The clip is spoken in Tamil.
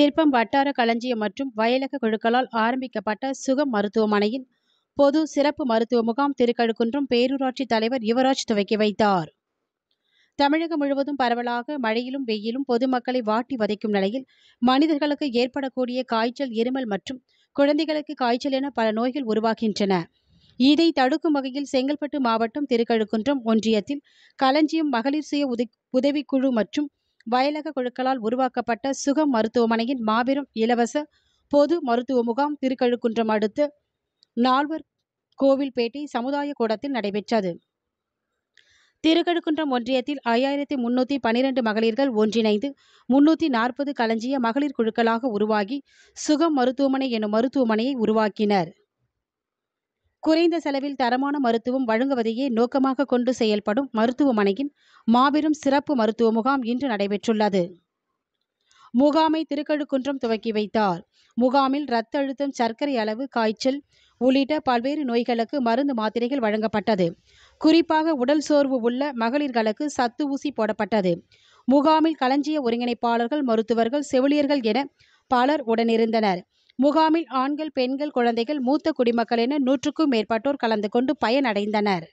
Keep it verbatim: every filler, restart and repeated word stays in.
சிற்பம் வட்டார களஞ்சியம் மற்றும் வயலக குழுக்களால் ஆரம்பிக்கப்பட்ட சுகம் மருத்துவமனையின் பொது சிறப்பு மருத்துவ முகாம் திருக்கழுக்குன்றம் பேரூராட்சி தலைவர் யுவராஜ் துவக்கி வைத்தார். தமிழகம் முழுவதும் பரவலாக மழையிலும் வெயிலும் பொதுமக்களை வாட்டி வதைக்கும் நிலையில் மனிதர்களுக்கு ஏற்படக்கூடிய காய்ச்சல், இருமல் மற்றும் குழந்தைகளுக்கு காய்ச்சல் என பல நோய்கள் உருவாகின்றன. இதை தடுக்கும் வகையில் செங்கல்பட்டு மாவட்டம் திருக்கழுக்குன்றம் ஒன்றியத்தில் களஞ்சியம் மகளிர் சுய உதவிக்குழு மற்றும் வயலக குழுக்களால் உருவாக்கப்பட்ட சுகம் மருத்துவமனையின் மாபெரும் இலவச பொது மருத்துவ முகாம் திருக்கழுக்குன்றம் அடுத்த நால்வர் கோவில்பேட்டை சமுதாய கூடத்தில் நடைபெற்றது. திருக்கழுக்குன்றம் ஒன்றியத்தில் ஐயாயிரத்தி முன்னூத்தி பனிரெண்டு மகளிர்கள் ஒன்றிணைந்து முன்னூத்தி நாற்பது களஞ்சிய மகளிர் குழுக்களாக உருவாகி சுகம் மருத்துவமனை எனும் மருத்துவமனையை உருவாக்கினர். குறைந்த செலவில் தரமான மருத்துவம் வழங்குவதையே நோக்கமாக கொண்டு செயல்படும் மருத்துவமனையின் மாபெரும் சிறப்பு மருத்துவ முகாம் இன்று நடைபெற்றுள்ளது. முகாமை திருக்கழுக்குன்றம் துவக்கி வைத்தார். முகாமில் இரத்த அழுத்தம், சர்க்கரை அளவு, காய்ச்சல் உள்ளிட்ட பல்வேறு நோய்களுக்கு மருந்து மாத்திரைகள் வழங்கப்பட்டது. குறிப்பாக உடல் சோர்வு உள்ள மகளிர்களுக்கு சத்து ஊசி போடப்பட்டது. முகாமில் களஞ்சிய ஒருங்கிணைப்பாளர்கள், மருத்துவர்கள், செவிலியர்கள் என பலர் உடனிருந்தனர். முகாமில் ஆண்கள், பெண்கள், குழந்தைகள், மூத்த குடிமக்கள் என நூற்றுக்கும் மேற்பட்டோர் கலந்து கொண்டு பயனடைந்தனர்.